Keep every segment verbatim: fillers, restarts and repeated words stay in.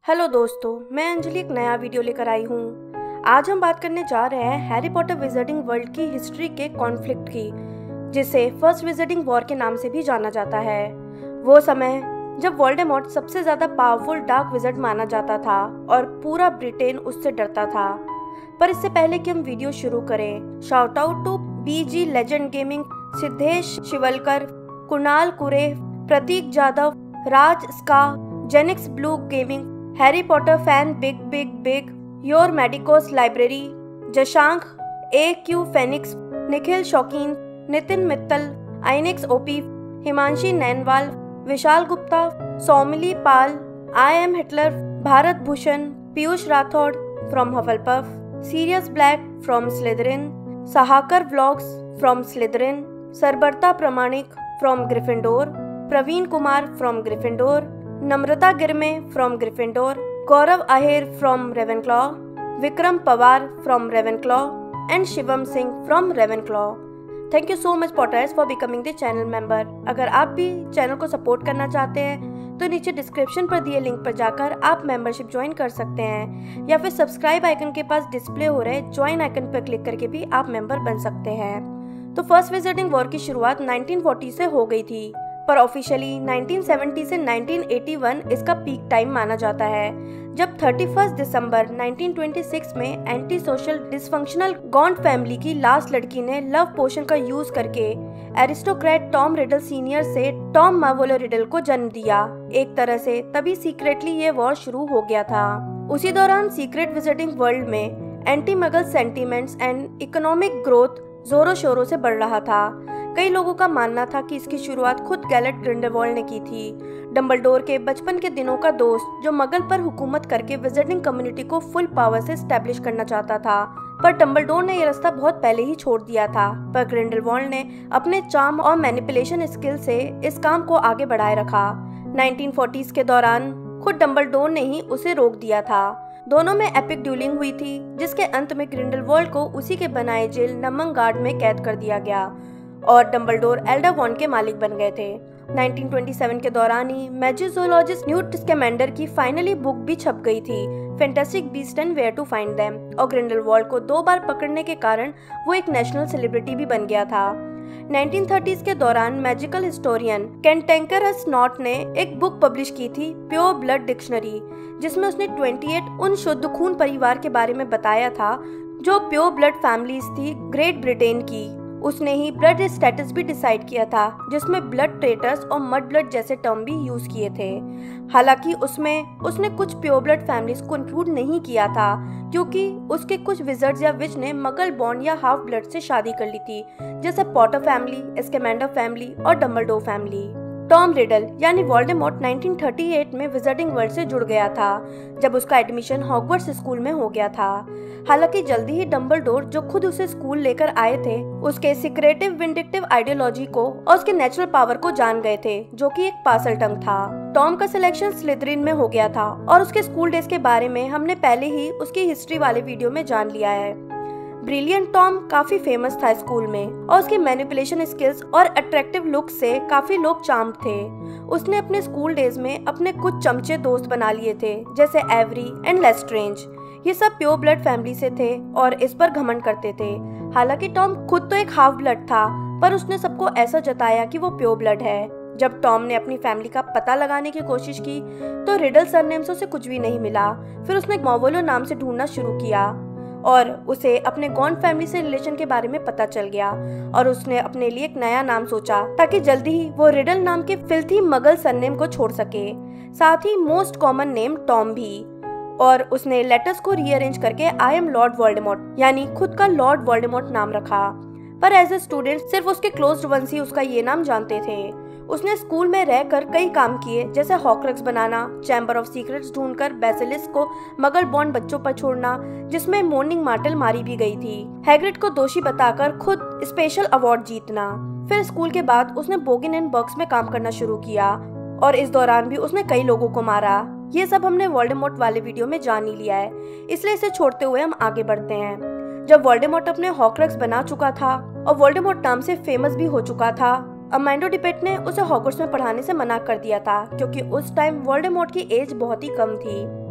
Hello दोस्तों, मैं अंजलि एक नया वीडियो लेकर आई हूँ। आज हम बात करने जा रहे हैं हैरी पॉटर विज़र्डिंग वर्ल्ड की हिस्ट्री के कॉन्फ्लिक्ट की, जिसे फर्स्ट विज़र्डिंग वॉर के नाम से भी जाना जाता है। वो समय जब वोल्डेमॉर्ट सबसे ज्यादा पावरफुल डार्क विज़र्ड माना जाता था और पूरा ब्रिटेन उससे डरता था। पर इससे पहले कि हम वीडियो शुरू करें, shout out to BG legend gaming, Siddhesh Shivalkar, Kunal Kure, Prateek Jadhav, Raj स्का, Jenix blue gaming, Harry Potter fan big big big, your medicos library, Jashank, A Q Phoenix, Nikhil Shaukeen, Nitin Mittal, Ainix OP, Himanshi Nainwal, Vishal Gupta, Saumili Pal, I am Hitler, Bharat Bhushan, Piyush Rathod from Hufflepuff, Sirius Black from Slytherin, Sahakar vlogs from Slytherin, Sarbarta Pramanik from Gryffindor, Praveen Kumar from Gryffindor, Namrata Girme from Gryffindor, Gaurav Aher from Ravenclaw, Vikram Pawar from Ravenclaw and Shivam Singh from Ravenclaw. Thank you so much Potters for becoming the channel member. अगर आप भी channel को support करना चाहते हैं तो नीचे description पर दिए लिंक पर जाकर आप मेंबरशिप ज्वाइन कर सकते हैं, या फिर सब्सक्राइब आइकन के पास डिस्प्ले हो रहे ज्वाइन आइकन पर क्लिक करके भी आप मेंबर बन सकते हैं। तो फर्स्ट विज़र्डिंग वॉर की शुरुआत नाइनटीन फोर्टी से हो गई थी, पर ऑफिशियली नाइनटीन सेवेंटी से नाइनटीन एटी वन इसका पीक टाइम माना जाता है, जब इकतीस दिसंबर नाइनटीन ट्वेंटी सिक्स में anti social dysfunctional Gaunt family की लास्ट लड़की ने लव पोशन का यूज करके एरिस्टोक्रेट टॉम रिडल सीनियर से टॉम मार्वोलो रिडल को जन्म दिया। एक तरह से तभी सीक्रेटली ये वॉर शुरू हो गया था। उसी दौरान सीक्रेट विजिटिंग वर्ल्ड में anti Muggle sentiments and economic growth जोरों शोरों से बढ़ रहा था। कई लोगों का मानना था कि इसकी शुरुआत खुद गैलेट ग्रिंडेलवाल्ड ने की थी, डंबलडोर के बचपन के दिनों का दोस्त, जो मगल पर हुकूमत करके विजिटिंग कम्युनिटी को फुल पावर से स्टैब्लिश करना चाहता था। पर डंबलडोर ने यह रास्ता बहुत पहले ही छोड़ दिया था, पर ग्रिंडेलवाल्ड ने अपने चार्म और मैनिपुलेशन स्किल से इस काम को आगे बढ़ाए रखा। नाइनटीन फोर्टीज़ के दौरान खुद डंबलडोर ने ही उसे रोक दिया था। दोनों में एपिक ड्यूलिंग हुई थी, जिसके अंत में ग्रिंडेलवाल्ड को उसी के बनाए जेल नमंगार्ड में कैद कर दिया गया और डंबलडोर एल्डरवॉन्ड के मालिक बन गए थे। नाइनटीन ट्वेंटी सेवन के दौरान ही मैजिकोलॉजिस्ट न्यूट स्कैमेंडर की फाइनली बुक भी छप गई थी, fantastic beast and where to find them, और ग्रिंडेलवाल्ड को दो बार पकड़ने के कारण वो एक नेशनल सेलिब्रिटी भी बन गया था। नाइनटीन थर्टीज़ के दौरान मैजिकल हिस्टोरियन कैंटेंकरस नॉट ने एक बुक पब्लिश की थी, प्योर ब्लड डिक्शनरी, जिसमें उसने अट्ठाईस उन शुद्ध खून परिवार के बारे में बताया था जो प्योर ब्लड फैमिलीज थी ग्रेट ब्रिटेन की। उसने ही ब्लड स्टेटस भी डिसाइड किया था, जिसमें ब्लड ट्रेटर्स और मड ब्लड जैसे टर्म भी यूज किए थे। हालांकि उसमें उसने कुछ प्योर ब्लड फैमिलीज को इंक्लूड नहीं किया था, क्योंकि उसके कुछ विजर्ड्स या विच ने मगल बॉर्न या हाफ ब्लड से शादी कर ली थी, जैसे पॉटर फैमिली, स्कैमेंडर फैमिली और डंबलडोर फैमिली। टॉम रिडल यानी वोल्डेमॉर्ट नाइनटीन थर्टी एट में विजिटिंग वर्ल्ड से जुड़ गया था, जब उसका एडमिशन हॉगवर्ट्स स्कूल में हो गया था। हालांकि जल्दी ही डंबलडोर, जो खुद उसे स्कूल लेकर आए थे, उसके सीक्रेटिव विंडिक्टिव आइडियोलॉजी को और उसके नेचुरल पावर को जान गए थे, जो कि एक पासल टंग था। टॉम का सिलेक्शन स्लिदरिन में हो गया था और उसके स्कूल डेज के बारे में हमने पहले ही उसकी हिस्ट्री वाले वीडियो में जान लिया है। ब्रिलियंट टॉम काफी फेमस था स्कूल में, और उसके मैनिपुलेशन स्किल्स और अट्रैक्टिव लुक से काफी लोग चार्म्ड थे। उसने अपने स्कूल डेज में अपने कुछ चमचे दोस्त बना लिए थे, जैसे एवरी एंड लेस्ट्रेंज। ये सब प्योर ब्लड फैमिली से थे और इस पर घमंड करते थे। हालांकि टॉम खुद तो एक हाफ ब्लड था, पर उसने सबको ऐसा जताया कि वो प्योर ब्लड है। जब टॉम ने अपनी फैमिली का पता लगाने की कोशिश की तो रिडल सरनेम से उसे कुछ भी नहीं मिला। फिर उसने मार्वोलो नाम से ढूंढना शुरू किया और उसे अपने गॉन्ट फैमिली से रिलेशन के बारे में पता चल गया, और उसने अपने लिए एक नया नाम सोचा ताकि जल्दी ही वो रिडल नाम के फिल्थी मगल सरनेम को छोड़ सके, साथ ही मोस्ट कॉमन नेम टॉम भी। और उसने लेटर्स को रीअरेंज करके आई एम लॉर्ड वोल्डेमॉर्ट यानी खुद का लॉर्ड वोल्डेमॉर्ट नाम रखा। पर एज ए स्टूडेंट सिर्फ उसके क्लोज्ड वंस ही उसका ये नाम जानते थे। उसने स्कूल में रहकर कई काम किए, जैसे हॉक्रक्स बनाना, चैम्बर ऑफ सीक्रेट्स ढूंढकर बेसिलिस्क को मगल बॉर्न बच्चों पर छोड़ना, जिसमें मॉर्निंग मार्टेल मारी भी गई थी, हैग्रिड को दोषी बताकर खुद स्पेशल अवार्ड जीतना। फिर स्कूल के बाद उसने बोगिन एंड बर्ग्स में काम करना शुरू किया, और इस दौरान भी उसने कई लोगों को मारा। ये सब हमने वोल्डेमॉर्ट वाले वीडियो में जान ही लिया है, इसलिए इसे छोड़ते हुए हम आगे बढ़ते हैं। जब वोल्डेमॉर्ट अपने हॉक्रक्स बना चुका था और वोल्डेमॉर्ट नाम से फेमस भी हो चुका था, अमांडो डिपेट ने उसे हॉगवर्ट्स में पढ़ाने से मना कर दिया था, क्योंकि उस टाइम वोल्डेमॉर्ट की एज बहुत ही कम थी।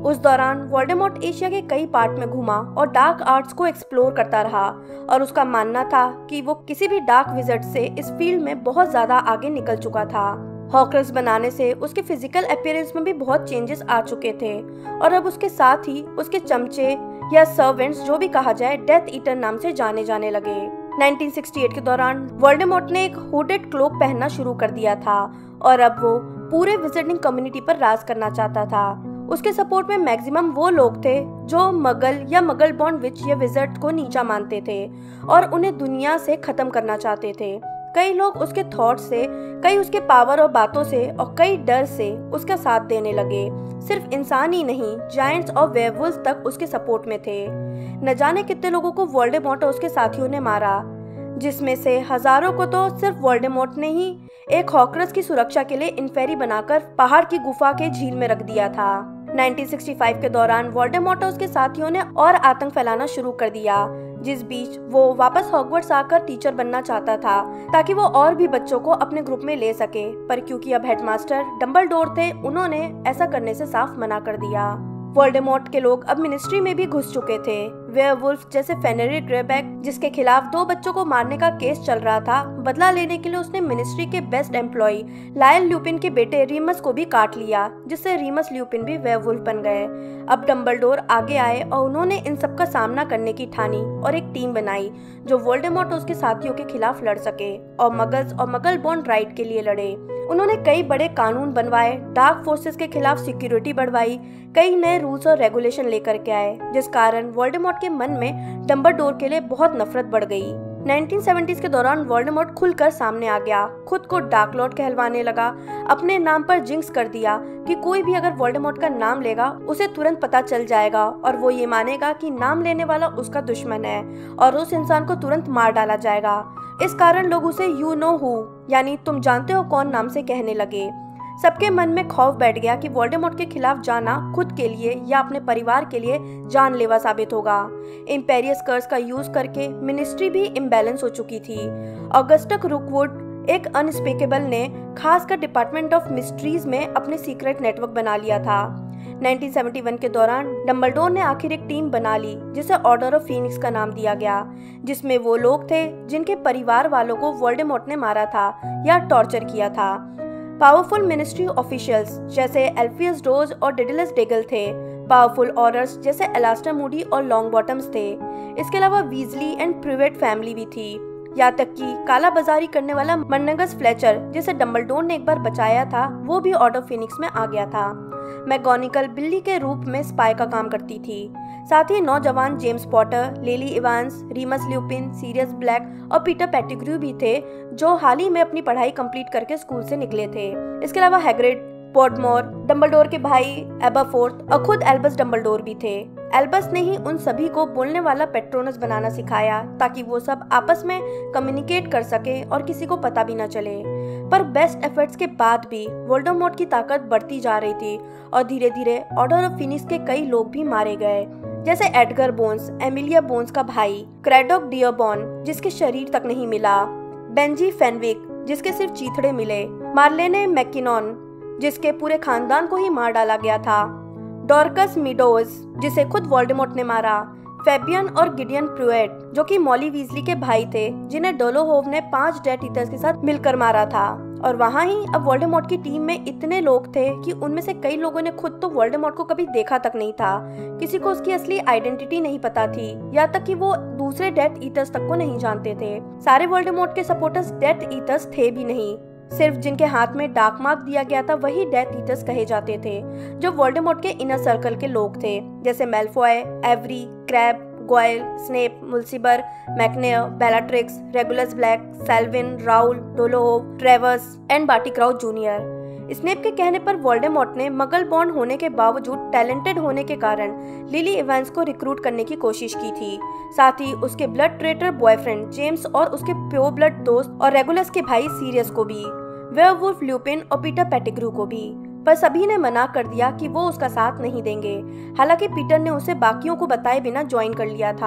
उस दौरान वोल्डेमॉर्ट एशिया के कई पार्ट में घूमा और डार्क आर्ट्स को एक्सप्लोर करता रहा और उसका मानना था कि वो किसी भी डार्क विज़र्ड से इस फील्ड में बहुत ज़्यादा आगे निकल चुका था। हॉर्क्रक्स बनाने से उसके फिजिकल अपीयरेंस में भी बहुत चेंजेस आ चुके थे और अब उसके साथ ही उसके चमचे या सर्वेंट्स, जो भी कहा जाए, डेथ ईटर नाम से जाने जाने लगे। नाइनटीन सिक्सटी एट के दौरान वोल्डेमॉर्ट ने एक हुडेड क्लोक पहनना शुरू कर दिया था और अब वो पूरे विजिटिंग कम्युनिटी पर राज करना चाहता था। उसके सपोर्ट में मैक्सिमम वो लोग थे जो मगल या मगल बॉर्न विच या विज़र्ड को नीचा मानते थे और उन्हें दुनिया से खत्म करना चाहते थे। कई लोग उसके थॉट से, कई उसके पावर और बातों से और कई डर से उसका साथ देने लगे। सिर्फ इंसान ही नहीं, जायंट्स और वेयरवुल्व्स तक उसके सपोर्ट में थे। न जाने कितने लोगों को वोल्डेमॉर्ट और उसके साथियों ने मारा, जिसमें से हजारों को तो सिर्फ वोल्डेमॉर्ट ने ही एक हॉर्क्रक्स की सुरक्षा के लिए इन्फेरी बनाकर पहाड़ की गुफा के झील में रख दिया था। नाइनटीन सिक्सटी फाइव के दौरान वोल्डेमॉर्ट और उसके साथियों ने और आतंक फैलाना शुरू कर दिया, जिस बीच वो वापस हॉगवर्ट्स आकर टीचर बनना चाहता था ताकि वो और भी बच्चों को अपने ग्रुप में ले सके, पर क्योंकि अब हेडमास्टर डंबलडोर थे, उन्होंने ऐसा करने से साफ मना कर दिया। वोल्डेमॉर्ट के लोग अब मिनिस्ट्री में भी घुस चुके थे। वेयरवुल्फ जैसे फेनेरिक ग्रेबैक, जिसके खिलाफ दो बच्चों को मारने का केस चल रहा था, बदला लेने के लिए उसने मिनिस्ट्री के बेस्ट एम्प्लॉय लायल ल्यूपिन के बेटे रीमस को भी काट लिया, जिससे रीमस ल्यूपिन भी वेयरवुल्फ बन गए। अब डंबलडोर आगे आए और उन्होंने इन सब का सामना करने की ठानी और एक टीम बनाई जो वोल्डेमॉर्ट और उसके साथियों के खिलाफ लड़ सके और मगल्स और मगल बॉर्न राइट के लिए लड़े। उन्होंने कई बड़े कानून बनवाए, डार्क फोर्सेस के खिलाफ सिक्योरिटी बढ़वाई, कई नए रूल्स और रेगुलेशन लेकर के आए, जिस कारण वोल्डेमॉर्ट के मन में डंबलडोर के लिए बहुत नफरत बढ़ गई। नाइनटीन सेवेंटीज़ के दौरान वोल्डेमॉर्ट खुलकर सामने आ गया, खुद को डार्क लॉर्ड कहलवाने लगा, अपने नाम पर जिंक्स कर दिया कि कोई भी अगर वोल्डेमॉर्ट का नाम लेगा उसे तुरंत पता चल जाएगा और वो ये मानेगा कि नाम लेने वाला उसका दुश्मन है और उस इंसान को तुरंत मार डाला जाएगा। इस कारण लोग उसे यू नो हु, यानी तुम जानते हो कौन, नाम से कहने लगे। सबके मन में खौफ बैठ गया कि वोल्डेमॉर्ट के खिलाफ जाना खुद के लिए या अपने परिवार के लिए जानलेवा साबित होगा। इंपेरियस कर्स का यूज करके मिनिस्ट्री भी इम्बैलेंस हो चुकी थी। ऑगस्टस रुकवुड, एक अनस्पीकेबल ने खासकर डिपार्टमेंट ऑफ मिस्ट्रीज में अपने सीक्रेट नेटवर्क बना लिया था। नाइनटीन सेवेंटी वन के दौरान डंबलडोर ने आखिर एक टीम बना ली जिसे ऑर्डर ऑफ फीनिक्स का नाम दिया गया, जिसमें वो लोग थे जिनके परिवार वालों को वोल्डेमॉर्ट ने मारा था या टॉर्चर किया था। पावरफुल मिनिस्ट्री ऑफिशियल्स जैसे एल्फियस डोज और डेडलस डेगल थे। पावरफुल ऑर्डर्स जैसे एलास्टर मूडी और लॉन्ग बॉटम्स थे। इसके अलावा वीजली एंड प्रिवेट फैमिली भी थी, यहाँ तक कि काला बाजारी करने वाला मर्नगस फ्लेचर, जिसे डंबलडोर ने एक बार बचाया था, वो भी ऑर्डर फिनिक्स में आ गया था। मैगोनिकल बिल्ली के रूप में स्पाई का काम करती थी। साथ ही नौजवान James Potter, Lily Evans, Remus Lupin, Sirius Black और पीटर पेटिग्रू भी थे, जो हाल ही में अपनी पढ़ाई कंप्लीट करके स्कूल से निकले थे। इसके अलावा हैग्रिड, पोर्टमोर, डंबलडोर के भाई एबरफोर्थ और खुद एल्बस डंबलडोर भी थे। एल्बस ने ही उन सभी को बोलने वाला पेट्रोनस बनाना सिखाया ताकि वो सब आपस में कम्युनिकेट कर सके और किसी को पता भी न चले। पर बेस्ट एफर्ट्स के बाद भी वोल्डेमॉर्ट की ताकत बढ़ती जा रही थी और धीरे धीरे ऑर्डर ऑफ फिनिक्स के कई लोग भी मारे गए, जैसे एडगर बोन्स, एमिलिया बोन्स का भाई, क्रेडोक डियरबॉर्न, जिसके शरीर तक नहीं मिला, बेंजी फेनविक, जिसके सिर्फ चीथड़े मिले, मार्लेने मैकिनॉन, जिसके पूरे खानदान को ही मार डाला गया था, डॉर्कस मीडोज, जिसे खुद वोल्डेमॉर्ट ने मारा, फेबियन और गिडियन प्रुएट, जो कि मॉली वीजली के भाई थे, जिन्हें डोलोहोव ने पांच डेथ ईटर्स के साथ मिलकर मारा था। और वहाँ ही अब वोल्डेमॉर्ट की टीम में इतने लोग थे कि उनमें से कई लोगों ने खुद तो वोल्डेमॉर्ट को कभी देखा तक नहीं था, किसी को उसकी असली आइडेंटिटी नहीं पता थी, यहाँ तक कि वो दूसरे डेथ ईटर्स तक को नहीं जानते थे। सारे वोल्डेमॉर्ट के सपोर्टर्स डेथ ईटर्स थे भी नहीं, सिर्फ जिनके हाथ में डार्क मार्क दिया गया था वही डेथ ईटर्स कहे जाते थे, जो वोल्डेमॉर्ट के इनर सर्कल के लोग थे, जैसे Malfoy, Avery, Crabbe, Goyle, Snape, Mulciber, Macnair, Bellatrix, Regulus Black, Selwyn, Rowle, Dolohov, Travers and Barty Crouch junior. Snape के कहने पर वोल्डेमॉर्ट ने मगल बॉर्न होने के बावजूद टैलेंटेड होने के कारण लिली इवांस को रिक्रूट करने की कोशिश की थी, साथ ही उसके ब्लड ट्रेटर बॉयफ्रेंड जेम्स और उसके प्योर ब्लड दोस्त और रेगुलस के भाई सीरियस को भी, वेयरवुल्फ ल्यूपिन और पीटर पेटिग्रू को भी, पर सभी ने मना कर दिया कि वो उसका साथ नहीं देंगे। हालांकि पीटर ने उसे बाकियों को बताए बिना ज्वाइन कर लिया था।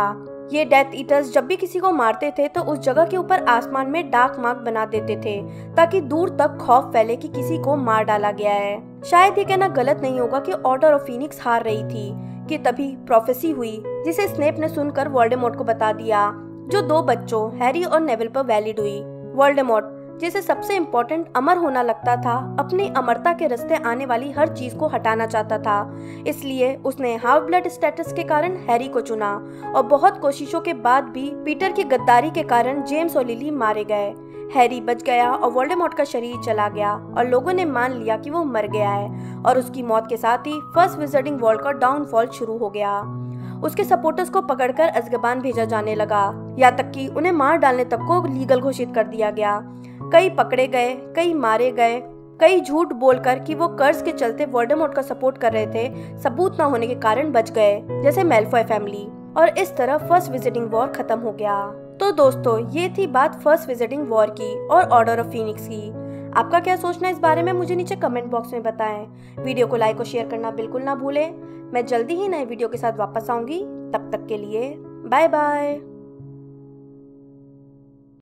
ये डेथ ईटर्स जब भी किसी को मारते थे तो उस जगह के ऊपर आसमान में डार्क मार्क बना देते थे ताकि दूर तक खौफ फैले कि किसी को मार डाला गया है। शायद ये कहना गलत नहीं होगा कि ऑर्डर ऑफ फीनिक्स हार रही थी कि तभी प्रोफेसी हुई जिसे स्नेप ने सुनकर वोल्डेमॉर्ट को बता दिया, जो दो बच्चों हैरी और नेविल पर वैलिड हुई। वोल्डेमॉर्ट जिसे सबसे इम्पोर्टेंट अमर होना लगता था, अपनी अमरता के रास्ते आने वाली हर चीज को हटाना चाहता था। इसलिए उसने हाफ ब्लड स्टेटस के कारण हैरी को चुना और बहुत कोशिशों के बाद भी पीटर की गद्दारी के कारण जेम्स और लिली मारे गए। हैरी बच गया और वोल्डेमॉर्ट का शरीर चला गया और लोगों ने मान लिया कि वो मर गया है और उसकी मौत के साथ ही फर्स्ट विज़र्डिंग वर्ल्ड का डाउनफॉल शुरू हो गया। उसके सपोर्टर्स को पकड़कर अज़्काबान भेजा जाने लगा, यहाँ तक कि उन्हें मार डालने तक को लीगल घोषित कर दिया गया। कई पकड़े गए, कई मारे गए, कई झूठ बोलकर कि वो कर्ज के चलते वोल्डेमॉर्ट का सपोर्ट कर रहे थे सबूत न होने के कारण बच गए, जैसे मैलफॉय फैमिली। और इस तरह फर्स्ट विजिटिंग वॉर खत्म हो गया। तो दोस्तों, ये थी बात फर्स्ट विजिटिंग वॉर की और ऑर्डर ऑफ फीनिक्स की। आपका क्या सोचना है इस बारे में मुझे नीचे कमेंट बॉक्स में बताएं। वीडियो को लाइक और शेयर करना बिल्कुल ना भूलें। मैं जल्दी ही नए वीडियो के साथ वापस आऊंगी। तब तक के लिए बाय बाय।